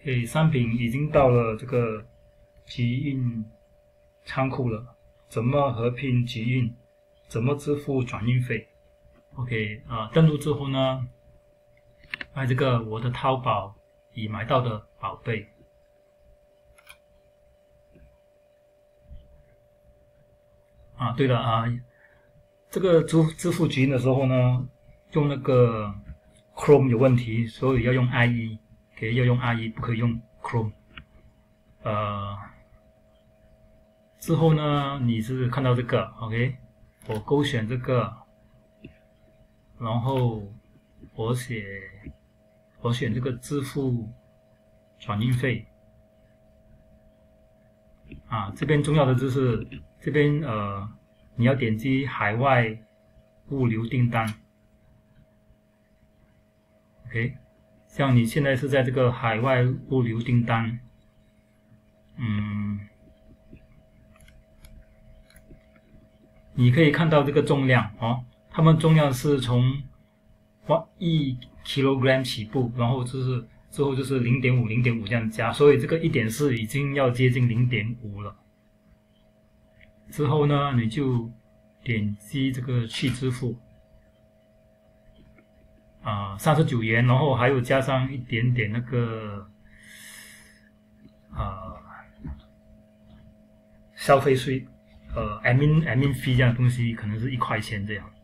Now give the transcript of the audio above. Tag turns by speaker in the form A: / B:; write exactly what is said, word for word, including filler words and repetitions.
A: 诶，商品已经到了这个集运仓库了，怎么合并集运？怎么支付转运费 ？OK 啊、呃，登录之后呢，按这个我的淘宝已买到的宝贝啊，对了啊，这个支支付集运的时候呢，用那个 Chrome 有问题，所以要用 I E， 可以要用 I E， 不可以用 Chrome。呃，之后呢，你是看到这个 OK， 我勾选这个，然后我写我选这个支付转运费啊，这边重要的就是这边呃，你要点击海外物流订单 ，OK， 像你现在是在这个海外物流订单，嗯。你可以看到这个重量哦，它们重量是从一 kilogram 起步，然后就是之后就是零点五、零点五这样加，所以这个一点四已经要接近零点五了。之后呢，你就点击这个去支付，啊、呃，三十九元，然后还有加上一点点那个呃消费税。呃 ，admin admin fee 这样的东西可能是一块钱这样。